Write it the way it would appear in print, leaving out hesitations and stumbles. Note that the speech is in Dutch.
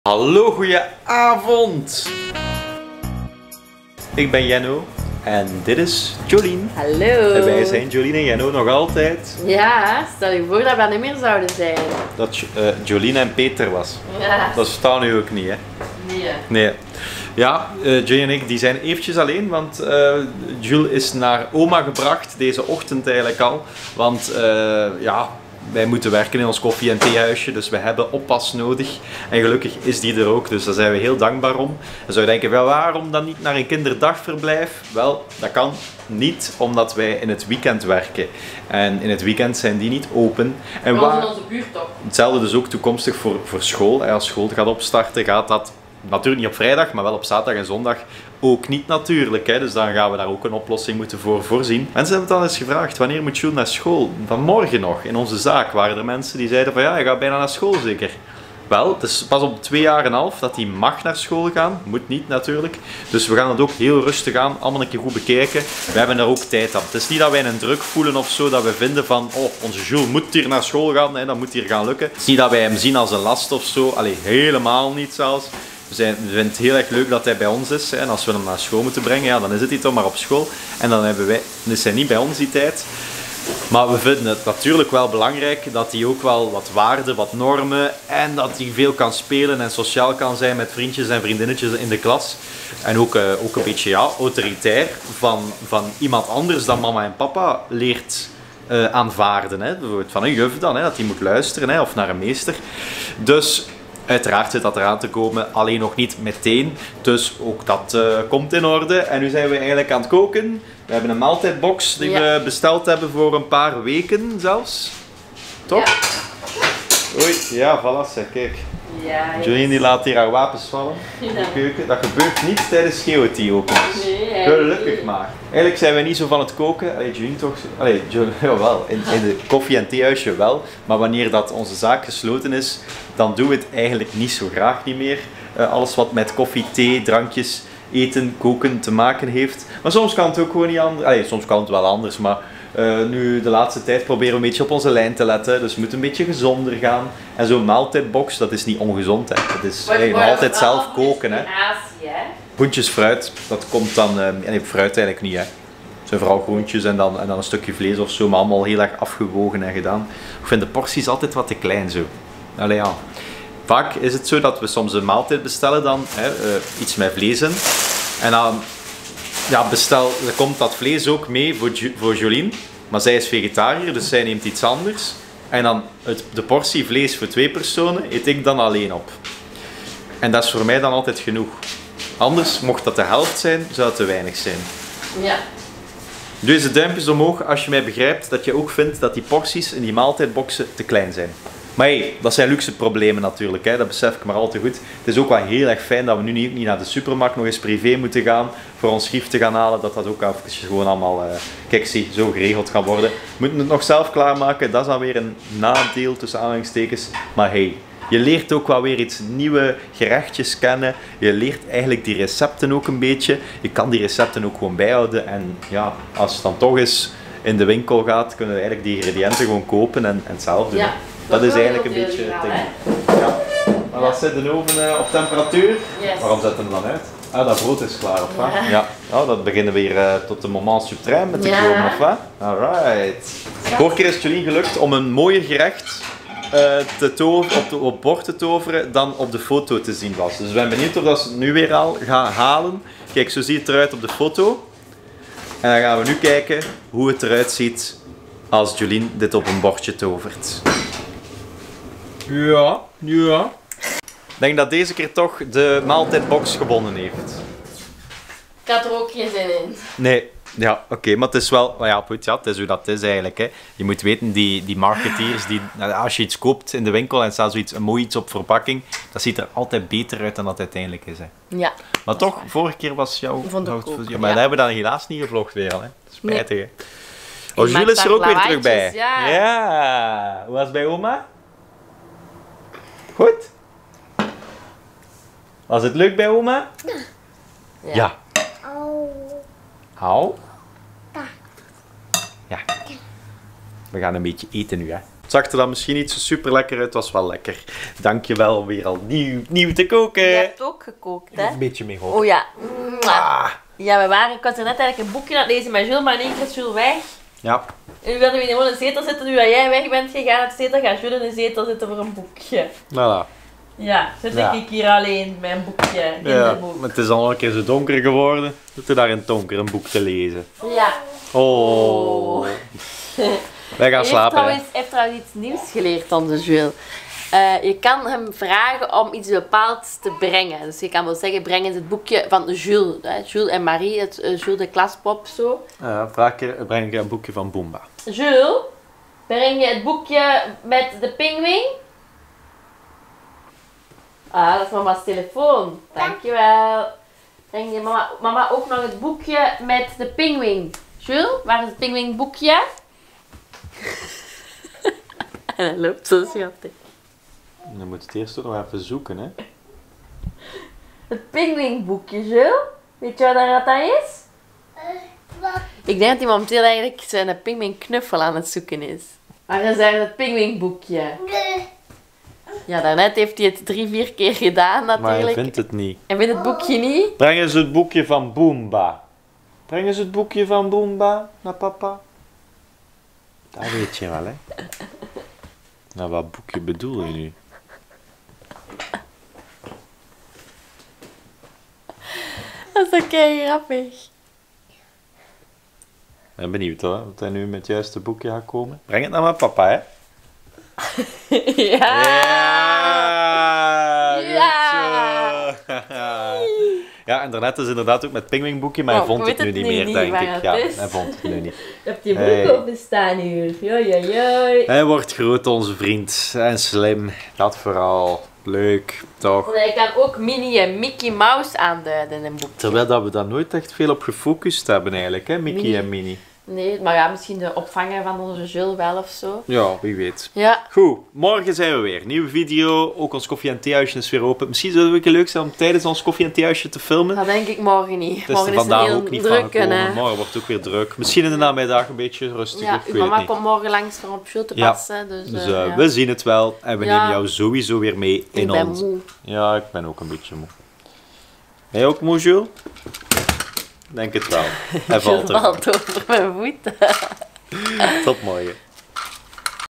Hallo, goedenavond! Ik ben Jenno en dit is Jolien. Hallo! En wij zijn Jolien en Jenno nog altijd. Ja, stel je voor dat we niet meer zouden zijn. Dat Jolien en Peter was. Ja. Dat staat nu ook niet, hè? Nee. Nee. Ja, Jay en ik die zijn eventjes alleen, want Jules is naar oma gebracht, deze ochtend eigenlijk al. Want ja, wij moeten werken in ons koffie- en theehuisje, dus we hebben oppas nodig. En gelukkig is die er ook, dus daar zijn we heel dankbaar om. Dan zou je denken, wel, waarom dan niet naar een kinderdagverblijf? Wel, dat kan niet, omdat wij in het weekend werken. En in het weekend zijn die niet open. En Voor onze buurt toch? Hetzelfde dus ook toekomstig voor school. Als school gaat opstarten, gaat dat natuurlijk niet op vrijdag, maar wel op zaterdag en zondag ook niet natuurlijk. Hè? Dus dan gaan we daar ook een oplossing moeten voor voorzien. Mensen hebben het al eens gevraagd, wanneer moet Jules naar school? Vanmorgen nog, in onze zaak, waren er mensen die zeiden van ja, je gaat bijna naar school zeker. Wel, het is pas op 2 jaar en een half dat hij mag naar school gaan. Moet niet natuurlijk. Dus we gaan het ook heel rustig aan, allemaal een keer goed bekijken. We hebben er ook tijd aan. Het is niet dat wij een druk voelen of zo, dat we vinden van oh, onze Jules moet hier naar school gaan, hè, dat moet hier gaan lukken. Het is niet dat wij hem zien als een last of zo. Allee, helemaal niet zelfs. We vinden het heel erg leuk dat hij bij ons is. Hè. En als we hem naar school moeten brengen, ja, dan is hij toch maar op school. En dan is hij niet bij ons die tijd. Maar we vinden het natuurlijk wel belangrijk dat hij ook wel wat waarden, wat normen en dat hij veel kan spelen en sociaal kan zijn met vriendjes en vriendinnetjes in de klas. En ook een beetje ja, autoritair van iemand anders dan mama en papa leert aanvaarden. Hè. Bijvoorbeeld van een juf dan, hè, dat hij moet luisteren hè, of naar een meester. Dus uiteraard zit dat eraan te komen, alleen nog niet meteen. Dus ook dat komt in orde. En nu zijn we eigenlijk aan het koken. We hebben een maaltijdbox die we besteld hebben voor een paar weken zelfs. Toch? Ja. Oei, ja, voilà, zeg, kijk. Ja, Jolien die laat hier haar wapens vallen in de keuken. Dat gebeurt niet tijdens GOT-opens. Nee, gelukkig maar. Eigenlijk zijn wij niet zo van het koken. Allee, Jolien toch? Allee, jawel. In de koffie- en theehuisje wel. Maar wanneer dat onze zaak gesloten is, dan doen we het eigenlijk niet zo graag niet meer. Alles wat met koffie, thee, drankjes, eten, koken te maken heeft. Maar soms kan het ook gewoon niet anders. Allee, soms kan het wel anders, maar nu de laatste tijd proberen we een beetje op onze lijn te letten. Dus we moeten een beetje gezonder gaan. En zo'n maaltijdbox, dat is niet ongezond. Hè. Dat is nog altijd zelf koken. Hè. Groentjes, fruit, dat komt dan... nee, fruit eigenlijk niet. Hè. Het zijn vooral groentjes en dan een stukje vlees of zo, maar allemaal heel erg afgewogen en gedaan. Ik vind de porties altijd wat te klein zo. Allee, ja. Vaak is het zo dat we soms een maaltijd bestellen dan, iets met vlees in. En dan ja, dan komt dat vlees ook mee voor Jolien. Maar zij is vegetariër, dus zij neemt iets anders. En dan de portie vlees voor 2 personen eet ik dan alleen op. En dat is voor mij dan altijd genoeg. Anders, mocht dat de helft zijn, zou het te weinig zijn. Ja. Doe eens de duimpjes omhoog als je mij begrijpt dat je ook vindt dat die porties in die maaltijdboxen te klein zijn. Maar hey, dat zijn luxe problemen natuurlijk, hè. Dat besef ik maar al te goed. Het is ook wel heel erg fijn dat we nu niet naar de supermarkt nog eens privé moeten gaan voor ons gif te gaan halen. Dat ook even gewoon allemaal, kijk zie, zo geregeld gaan worden. We moeten het nog zelf klaarmaken, dat is dan weer een nadeel tussen aanhalingstekens. Maar hey, je leert ook wel weer iets nieuwe gerechtjes kennen. Je leert eigenlijk die recepten ook een beetje. Je kan die recepten ook gewoon bijhouden. En ja, als het dan toch eens in de winkel gaat, kunnen we eigenlijk die ingrediënten gewoon kopen en het zelf doen. Ja. Dat is eigenlijk een beetje het ding. Ja. Maar dat zit de oven op temperatuur. Yes. Waarom zet hem dan uit? Ah, dat brood is klaar, of wat? Ja. Oh, dat beginnen we weer tot de moment suprême met te komen, of wat? Alright. Vorige keer is het Jolien gelukt om een mooier gerecht op bord te toveren dan op de foto te zien was. Dus ik ben benieuwd of dat ze het nu weer al gaan halen. Kijk, zo ziet het eruit op de foto. En dan gaan we nu kijken hoe het eruit ziet als Jolien dit op een bordje tovert. Ja, ja. Ik denk dat deze keer toch de maaltijdbox gewonnen heeft. Ik had er ook geen zin in. Nee, ja, oké, maar het is wel, ja, goed, ja, het is hoe dat is eigenlijk. Hè. Je moet weten, die marketeers, als je iets koopt in de winkel en staat zoiets, een mooi iets op verpakking, dat ziet er altijd beter uit dan dat het uiteindelijk is. Hè. Ja. Maar toch, vorige keer was jouw... Vond ik ook, maar ja. dat hebben we dan helaas niet gevlogd weer al. Hè. Spijtig, hè. Oh, Je Jules maakt is er ook daar weer terug bij. lawaadjes, ja. Hoe was het bij oma? Goed? Was het leuk bij oma? Ja. Hou. Ja. We gaan een beetje eten nu, hè. Het zag er dan misschien niet zo super lekker uit, het was wel lekker. Dankjewel om weer al nieuw te koken. Je hebt ook gekookt, hè? Een beetje mee geholpen. Oh ja. Ah. Ja, ik was er net eigenlijk een boekje aan het lezen met Jules, maar in één keer is Jules weg. Ja. En nu wilden we gewoon in de zetel zitten, nu dat jij weg bent gegaan uit de zetel, gaat Jules in de zetel zitten voor een boekje. Voilà. Ja, zit ik hier alleen met een boekje in de boek. Maar het is al een keer zo donker geworden. Zit daar in het donker een boek te lezen. Ja. Oh. Wij gaan slapen. Hij heeft trouwens iets nieuws geleerd, onze Jules. Je kan hem vragen om iets bepaalds te brengen. Dus je kan wel zeggen, breng eens het boekje van Jules. Jules en Marie, het Jules de Klaspop zo. Breng ik een boekje van Boomba. Jules, breng je het boekje met de pinguïn? Ah, dat is mama's telefoon. Dankjewel. Breng je mama ook nog het boekje met de pinguïn? Jules, waar is het pinguïnboekje? En hij loopt zo schattig. Dan moet het eerst ook nog even zoeken, hè. Het pinguïnboekje, Jules? Weet je wat dat is? Ik denk dat hij momenteel eigenlijk zijn pinguïnknuffel aan het zoeken is. Waar is daar het pinguïnboekje? Ja, daarnet heeft hij het 3-4 keer gedaan natuurlijk. Maar hij vindt het niet. Hij vindt het boekje niet? Breng eens het boekje van Boomba. Breng eens het boekje van Boomba naar papa. Dat weet je wel, hè. Nou, wat boekje bedoel je nu? Dat is ook heel grappig. Ik ben benieuwd hoor, of hij nu met het juiste boekje gaat komen. Breng het naar mijn papa, hè. Ja! Ja! Ja, en daarnet is inderdaad ook met het pinguïnboekje, maar hij vond het nu niet meer, denk ik. Ja, hij vond het nu niet. Je hebt je broek openstaan hier. Joi. Hij wordt groot, onze vriend. En slim. Dat vooral. Leuk, toch? Hij kan ook Minnie en Mickey Mouse aanduiden in een boek. Terwijl dat we daar nooit echt veel op gefocust hebben eigenlijk, hè, Mickey Minnie. en Minnie. Nee, maar ja, misschien de opvanger van onze Jules wel of zo. Ja, wie weet. Ja. Goed, morgen zijn we weer. Nieuwe video, ook ons koffie- en theehuisje is weer open. Misschien zou het ook leuk zijn om tijdens ons koffie- en theehuisje te filmen. Dat denk ik morgen niet. Het is Morgen er is het vandaag heel ook niet druk. van gekomen. Hè. Morgen wordt het ook weer druk. Misschien in de namiddag een beetje rustiger, Ja, ik uw weet het mama niet. komt morgen langs voor op Jules te Ja. passen. Dus, Dus we zien het wel en we Ja. nemen jou sowieso weer mee in ik ben ons... moe. Ja, ik ben ook een beetje moe. Ben jij ook moe, Jules? Denk het wel. Hij valt Jules er. valt over mijn voeten. Tot morgen.